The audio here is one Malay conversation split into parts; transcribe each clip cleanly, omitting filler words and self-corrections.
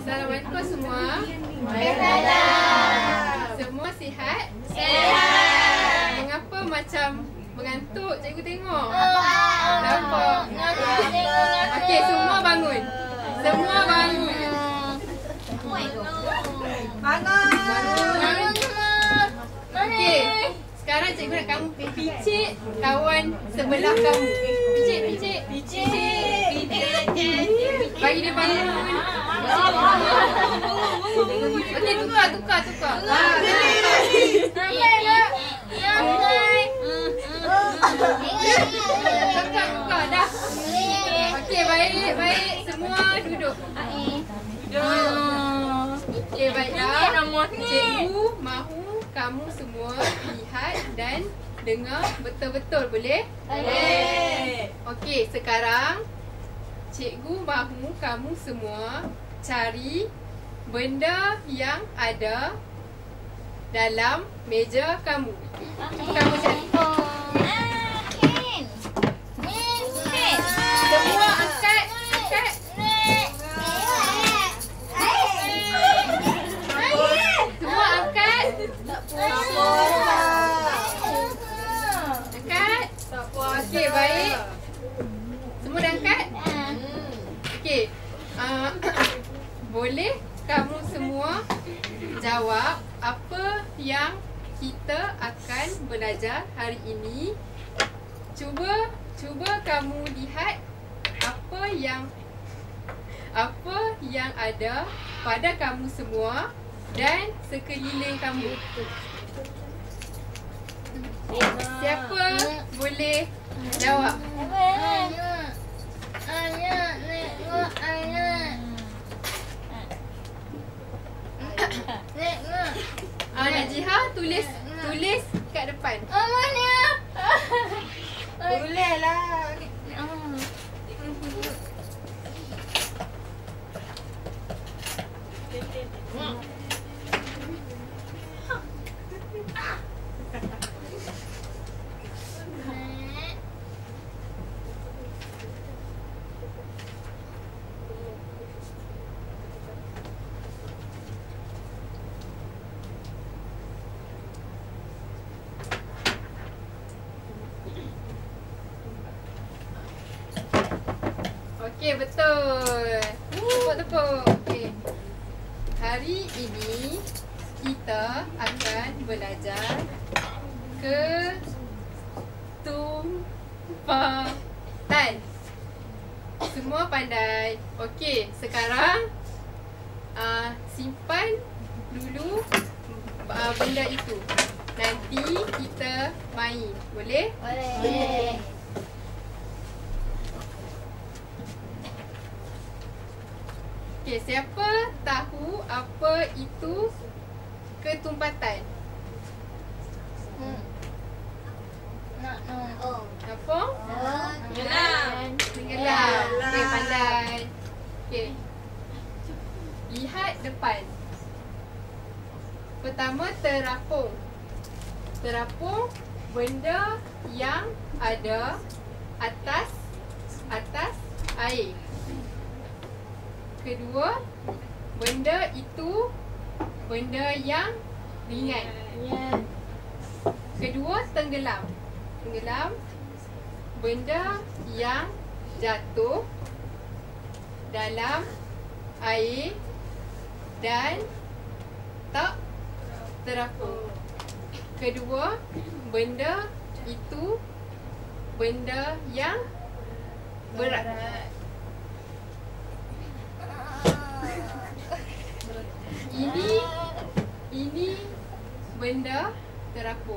Assalamualaikum semua. Waalaikumsalam. Semua sihat? Sihat. Mengapa macam mengantuk? Cikgu tengok. Kenapa? Okey, semua bangun. Semua bangun. Bangun semua. Okey. Sekarang cikgu nak kamu picit kawan sebelah kamu. Picit. Bagi dia bangun. Okey, tukar. Tukar, dah. Okey, baik. Semua duduk. Okey, baiklah. Cikgu mahu kamu semua lihat dan dengar betul-betul, boleh? Boleh. Okey, sekarang cikgu mahu kamu semua cari benda yang ada dalam meja kamu. Kamu cari. Semua angkat. Semua angkat. Angkat. Okey, baik. Semua dah angkat? Okey. Boleh kamu semua jawab apa yang kita akan belajar hari ini? Cuba kamu lihat apa yang ada pada kamu semua dan sekeliling kamu. Siapa boleh jawab? Najiha tulis kat depan. Boleh lah. Okey, betul. Tepuk. Okey. Hari ini kita akan belajar ketumpatan. Semua pandai. Okey, sekarang simpan dulu benda itu. Nanti kita main. Boleh? Boleh. Okey, siapa tahu apa itu ketumpatan? Apa? Tenggelam. Okey, pandai. Okey. Lihat depan. Pertama, terapung. Terapung benda yang ada atas air. Kedua, benda itu benda yang ringan. Kedua, tenggelam. Tenggelam benda yang jatuh dalam air dan tak terapung. Kedua, benda itu benda yang berat. Ini benda terapung.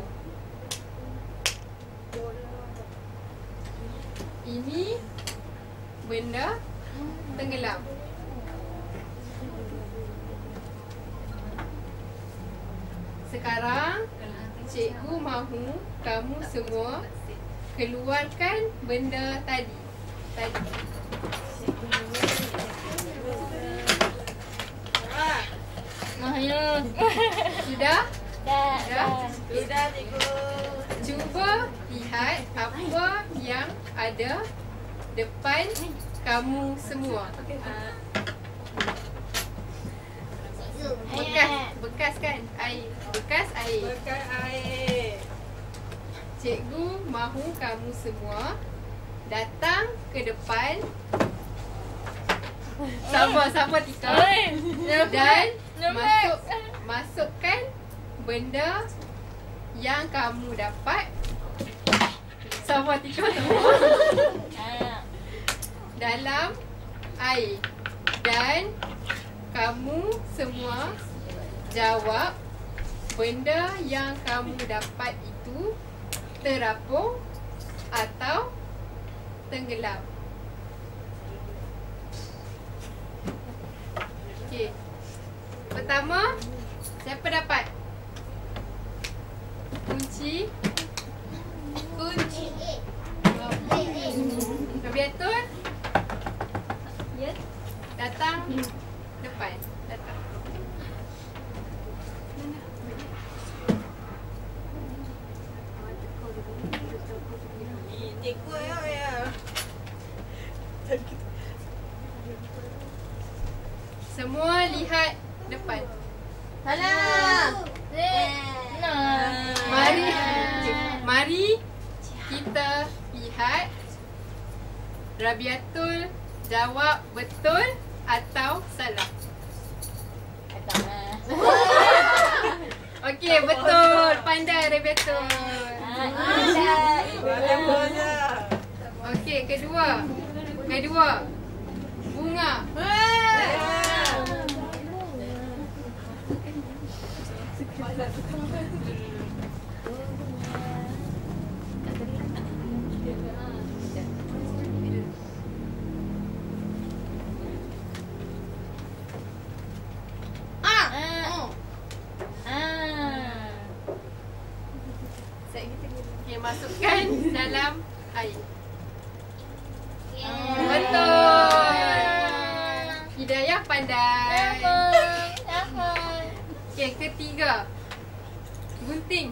Ini benda tenggelam. Sekarang cikgu mahu kamu semua keluarkan benda tadi. Sudah? Sudah, cikgu. Cuba lihat apa yang ada depan kamu semua. mahu kamu semua datang ke depan. Sabar Tika. Dan masukkan benda yang kamu dapat. Sabar Tika dalam air. Dan kamu semua jawab benda yang kamu dapat itu terapung atau tenggelam. Okey. Pertama, siapa dapat? Kunci. Rabiatul. Ya. Datang depan. Datang. Cikgu ya. Semua lihat depan. Salah. Mari kita lihat Rabiatul jawab betul atau salah. Okey, betul. Pandai Rabiatul. Okey, kedua. Bunga. Okey, masukkan dalam air. Betul. Hidayah pandai. Okey, ketiga. Gunting.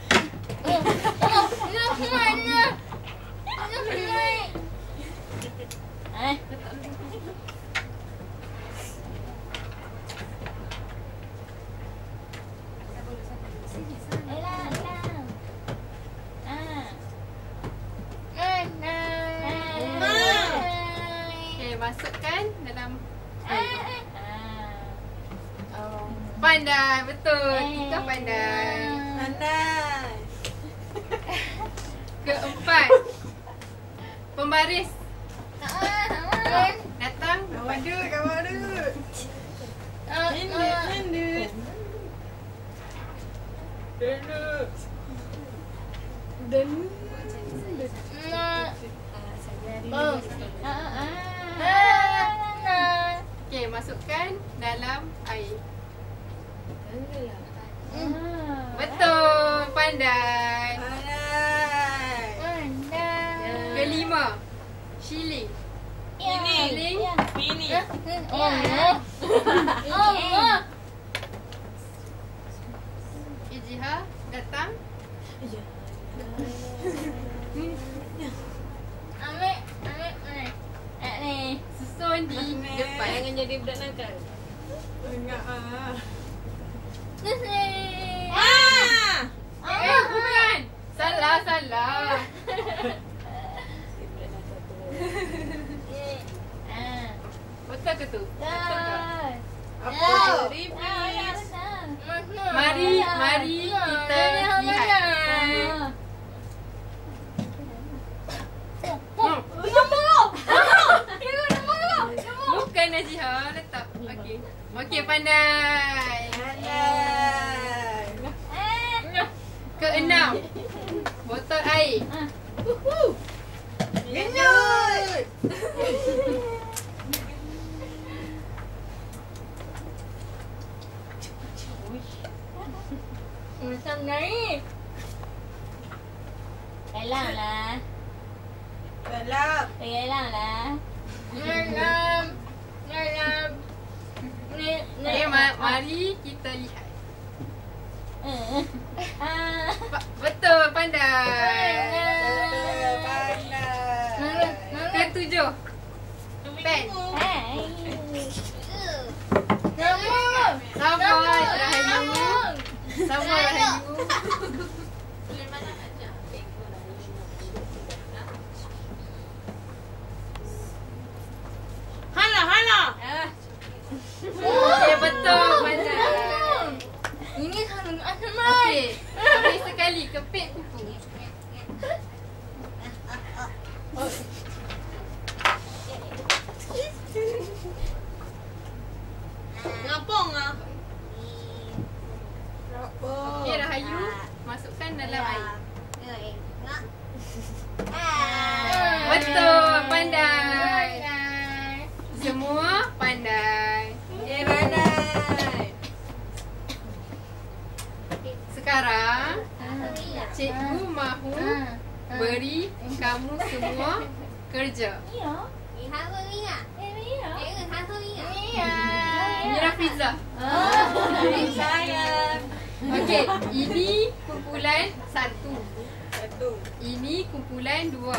Okey, masukkan dalam air. Pandai, betul. Tika pandai. Keempat. Pembaris. Datang. Kawan duduk. Duduk. Okey, masukkan dalam air. Betul, pandai. Kelima. Shilling. Shilling. Ijiha datang. Susun di depan. Jangan jadi budak nakal. Enggak Bukan. Salah. Betul ke tu? Betul ke? Apa? Mari kita lihat. Bukan Najiha, letak. Okey, pandai. Keenam. Botol air. Genyut. Macam ni. Elang lah. Gelap. Elang lah. Dalam. Okey, mari kita lihat. Betul, pandai. Ketujuh. Pen. Sabar, Rahayu. Rapung ah. Rapung. Okey, Rahayu. Masukkan dalam air. Betul, pandai. Semua pandai. Pandai. Sekarang cikgu mahu beri kamu semua kerja. Mira Fiza. Sayang. Okey, ini kumpulan 1. Satu. Ini kumpulan 2.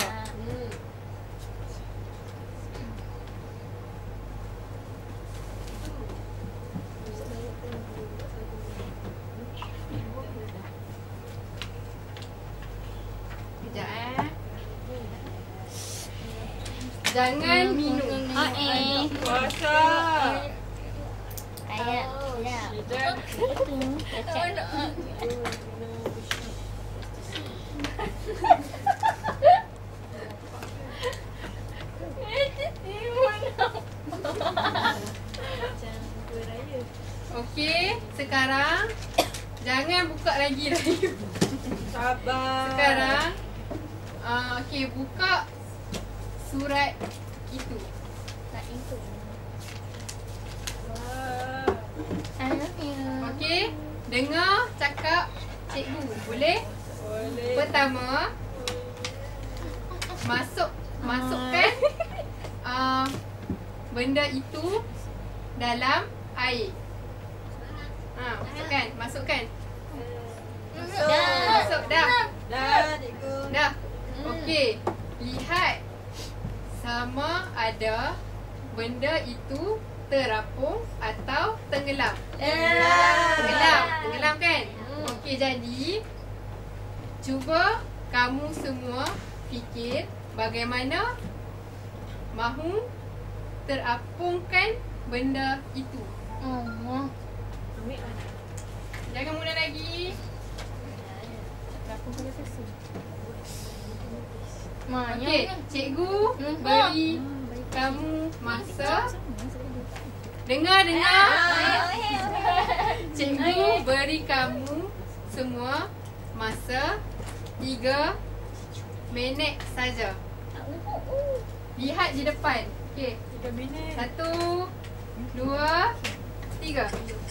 Sekejap Jangan minum. Puasa. Ayat. Ya. Okey, sekarang jangan buka lagi Rahayu. Sabar. Sekarang okey, buka surat itu. Okey, dengar cakap cikgu. Boleh? Boleh. Pertama, masukkan benda itu dalam air. Masukkan. Masuk dah. Dah, cikgu. Dah. Okey. Lihat sama ada benda itu terapung atau tenggelam. Tenggelam kan? Okey, jadi cuba kamu semua fikir bagaimana mahu terapungkan benda itu. Jangan mula lagi. Okey, cikgu beri kamu masa. Dengar. Cikgu beri kamu semua masa 3 minit saja. Lihat di depan. Okey. 3 minit. 1, 2, 3.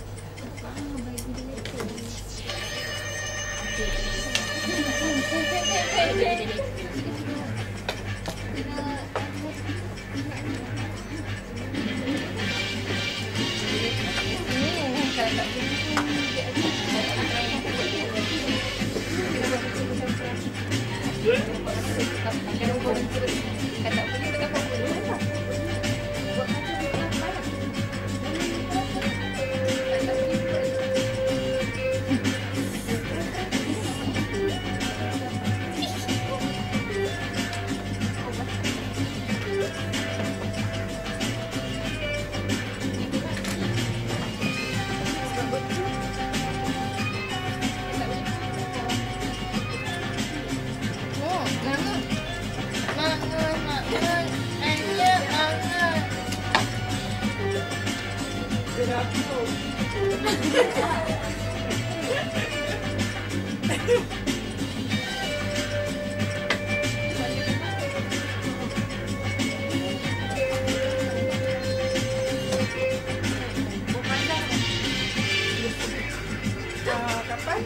Kapan?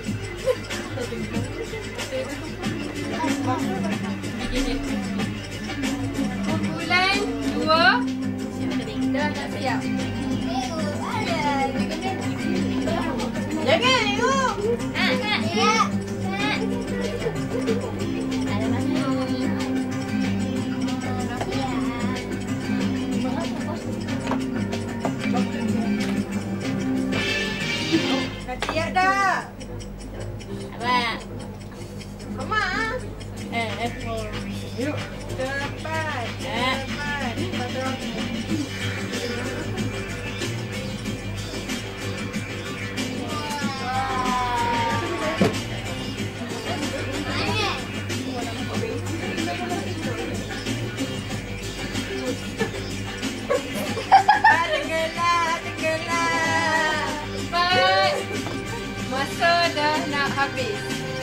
Kumpulan 2 dah tak siap. Jangan tengok. Dah siap dah. Abang. Mama. F4. Yuk. Depan. Tenggelam. habis.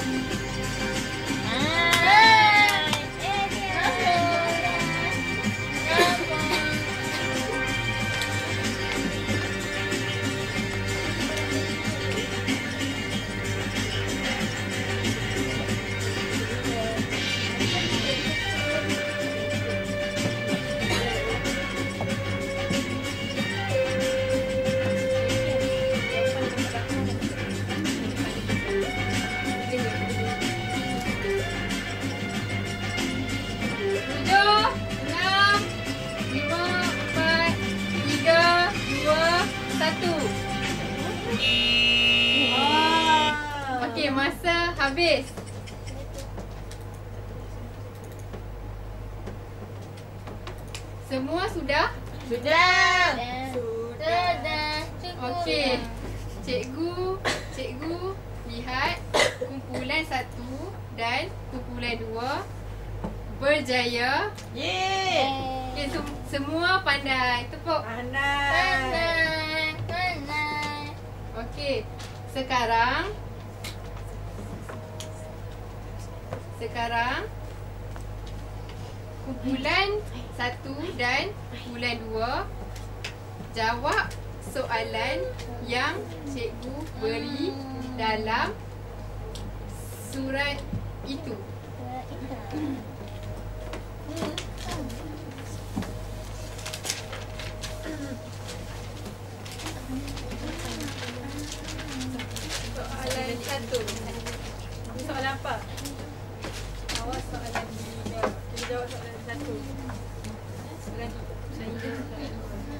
Okey, masa habis. Semua sudah? Sudah. Cukup. Okey. Cikgu lihat kumpulan 1 dan kumpulan 2 berjaya. Yeay. Okey, semua pandai. Tepuk. Pandai. Okey. Sekarang kumpulan 1 dan kumpulan 2 jawab soalan yang cikgu beri dalam surat itu. Soalan 1. Soalan apa? Awak soalan 3. Kita jawab soalan 1. Soalan 3.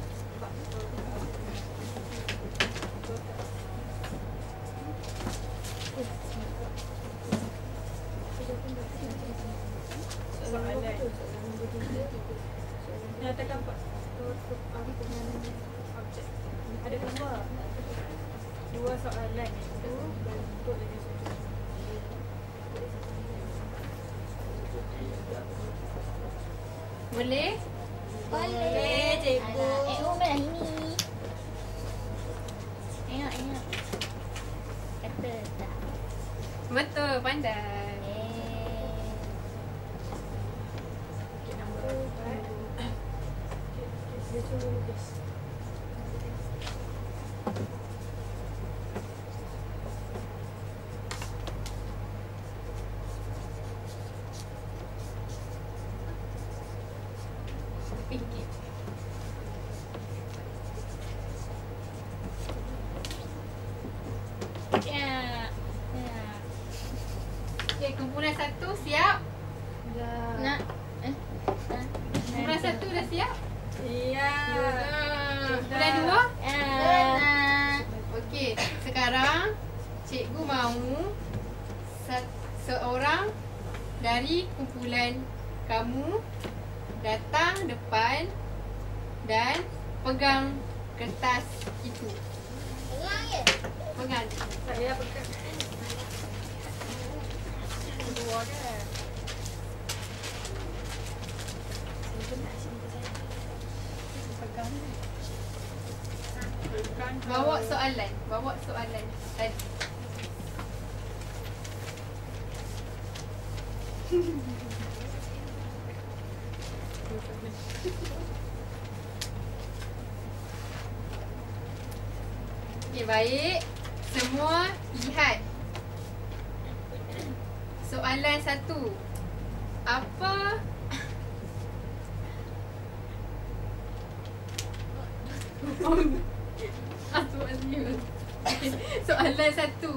Soalan. Nyatakan Pak. Objek. Ada gambar. 2 soalan itu bentuk dengan soalan. Boleh? Boleh, cikgu. Belah ini. Tengok. Kata tak. Betul, pandai. Nombor 4. Dia suruh lukis. Fikir. Ya. Okey, kumpulan 1 siap? Nak. Kumpulan 1 dah siap? Iya. Kumpulan 2? Okey, sekarang cikgu mahu seorang dari kumpulan kamu datang depan dan pegang kertas itu. Pegang. Saya pegang. Dua dah. Bawa soalan tadi. Okey, baik. Semua lihat. Soalan 1. Apa soalan 1.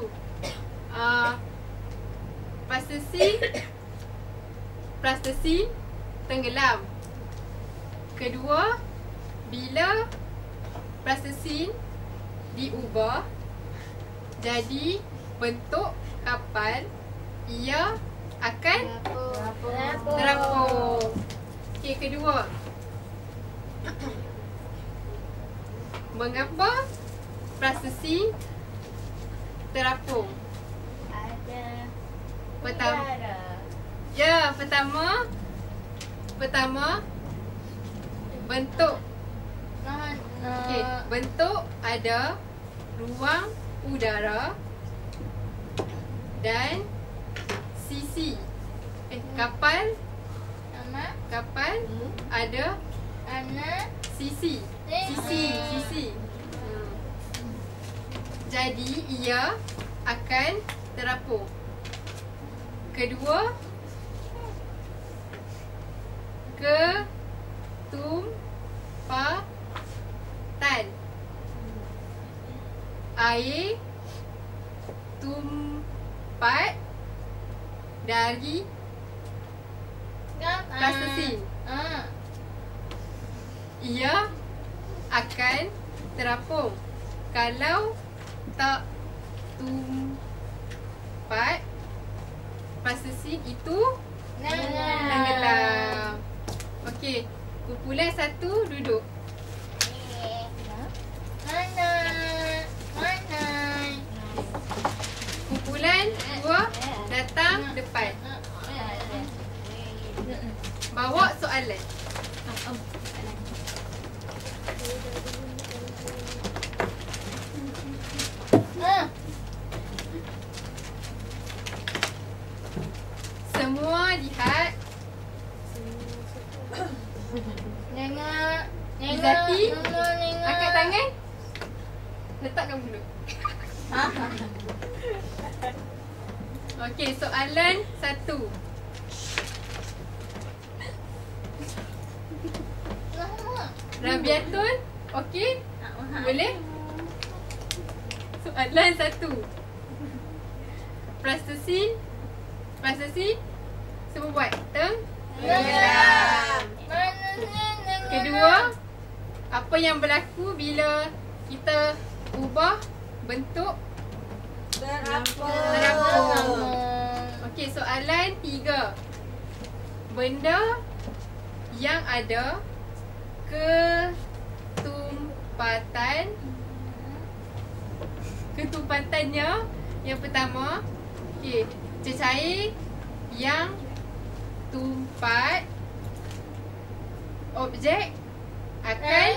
Plastasi tenggelam. Kedua, bila plastasi diubah jadi bentuk kapal, ia akan terapung. Okey, kedua. Mengapa plastasi terapung? Pertama bentuk. Okey, bentuk ada ruang udara dan sisi. Kapal. Nama. Kapal ada Anak. sisi. Sisi. Jadi ia akan terapung. Kedua, ketumpatan. Air tumpat dari plastisin. Ia akan terapung. Kalau tak tumpat plastisin itu tenggelam. Okey, kumpulan 1 duduk. Mana? Kumpulan 2 datang depan. Bawa soalan. Semua lihat. Nengok. Izzati, Nengok. angkat tangan. Letakkan mulut. Okey, soalan 1. Rabiatun, okey? Boleh? Soalan 1. Plastisin, semua buat. Tenggelam. Kedua, apa yang berlaku bila kita ubah bentuk terapung? Okey, soalan 3. Benda yang ada ketumpatannya yang pertama, okey, cecair yang tumpat objek akan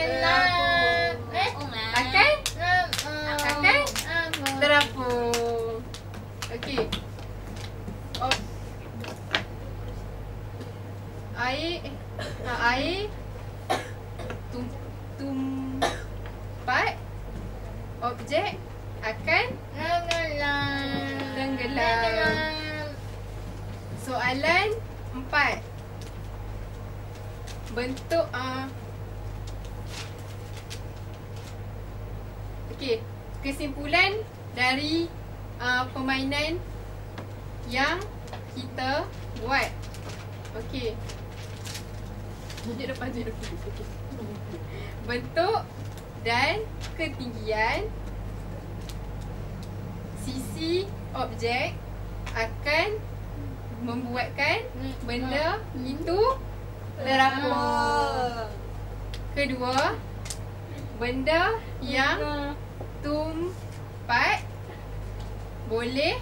terapung. Okey. Air tumpat objek akan tenggelam. Soalan 4. Bentuk okey, kesimpulan dari permainan yang kita buat. Okey. Tunjuk depan. Bentuk dan ketinggian sisi objek akan membuatkan benda itu terapung. Kedua, benda yang tumpat boleh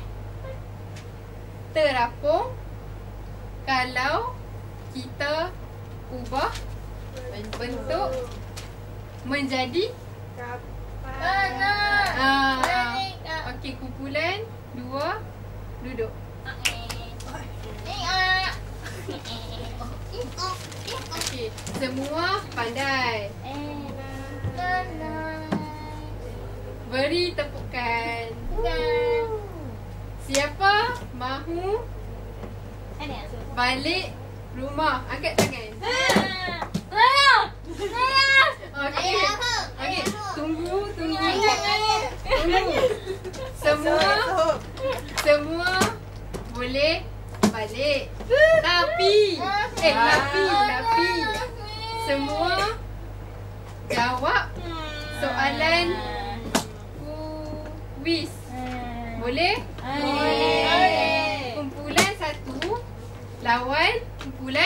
terapung kalau kita ubah bentuk menjadi okey, kumpulan 2 duduk. Okey, semua pandai. Beri tepukan. Siapa mahu balik rumah? Angkat tangan. Okey. Okey, tunggu. Semua boleh balik. Tapi semua jawab soalan kuis. Boleh? Kumpulan 1 lawan kumpulan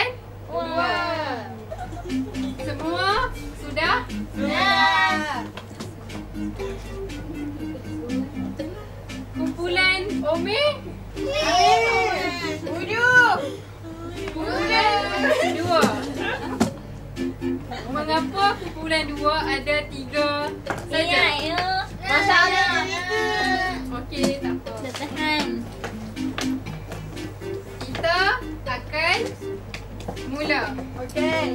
2. Semua sudah? Kumpulan Ome? Kumpulan 2. Mengapa kumpulan 2 ada 3 saja? Masalah. Okey, tak apa. Tahan. Okey.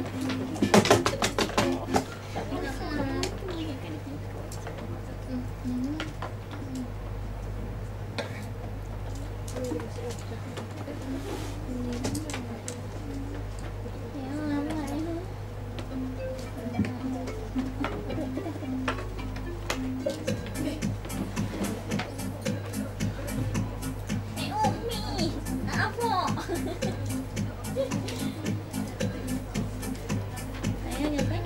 Umi, apa? Ayah nyampe.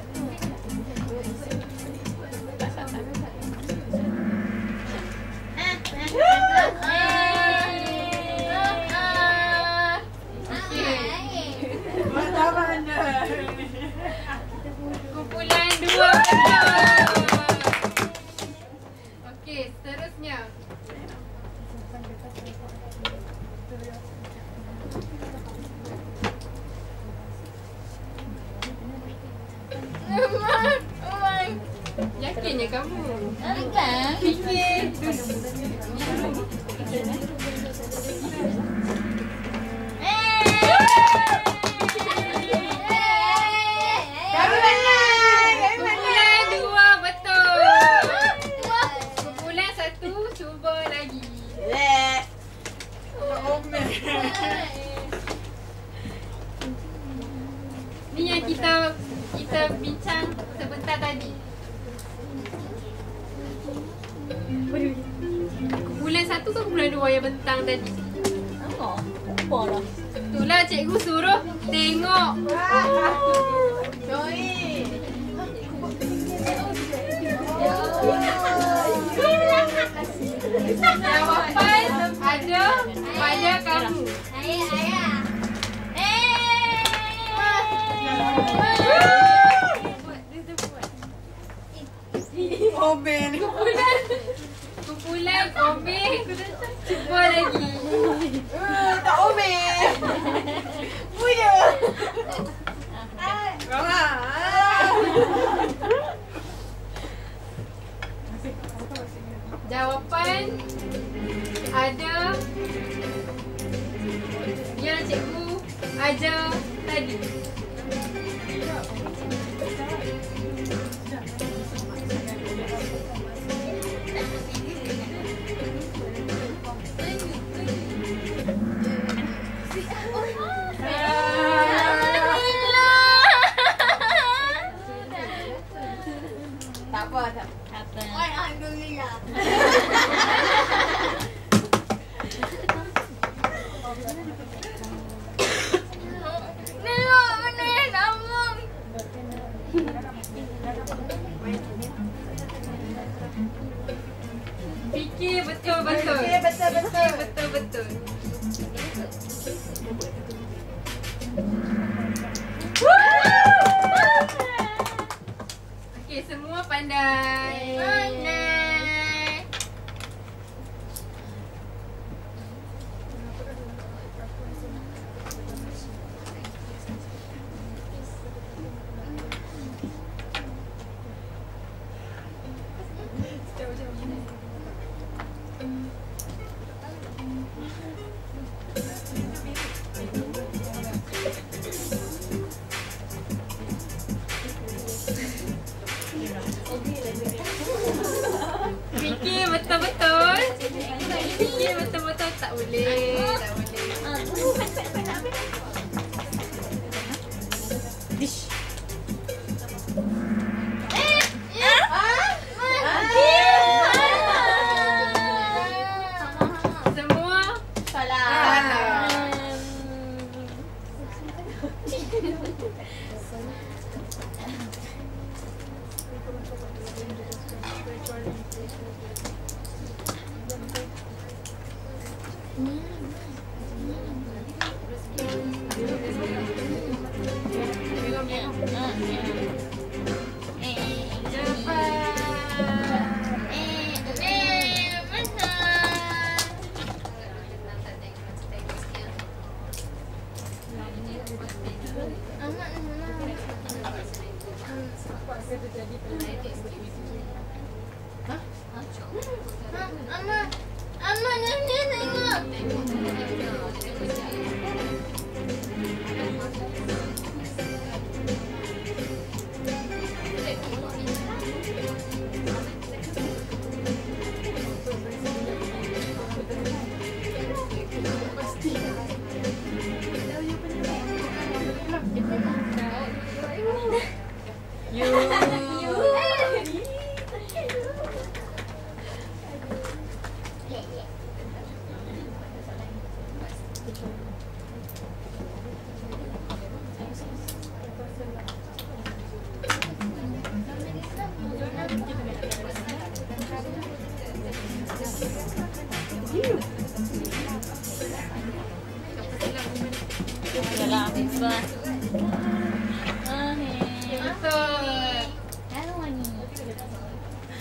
Kumpulan 2 betul. Okey, seterusnya. Yakinnya kamu? Enggak. Fikir. Kumpulan 2 betul. Kumpulan 1 cuba lagi. Ni yang kita bincang sebentar tadi. Kumpulan 1 ke kumpulan 2 yang bentang tadi? Apa? Apa lah? Itulah cikgu suruh tengok. Jawapan ada pada kamu. Ayah. Kumpulan Ome cuba lagi. Tak Omeh. Punya. Jawapan ada yang cikgu ajar tadi. Tak apa. Apa? Alhamdulillah. Tengok mana yang sambung. Fikir betul-betul. Okey, betul-betul. Fikir betul-betul. Okey, semua pandai. Pandai. Fikir betul-betul. Fikir betul-betul, tak boleh. Tak boleh. Semua salah.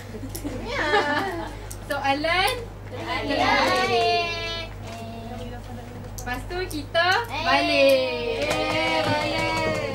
Soalan Lain. lepas tu kita balik. Balik.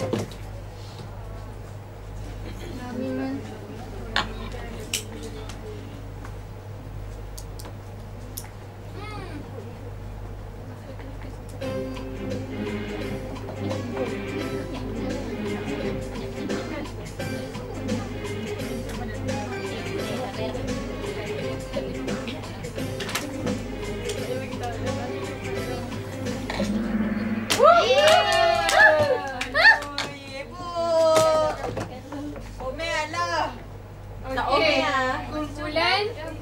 Okey. Kumpulan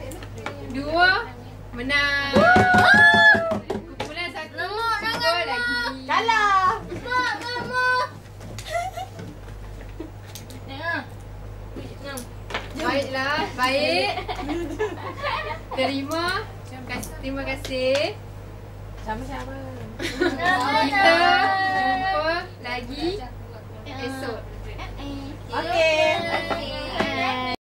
2 menang. Kumpulan 1 cuba lagi. Kalah. Baiklah, baik. Terima kasih. Sama-sama. Kita jumpa lagi esok. Okey.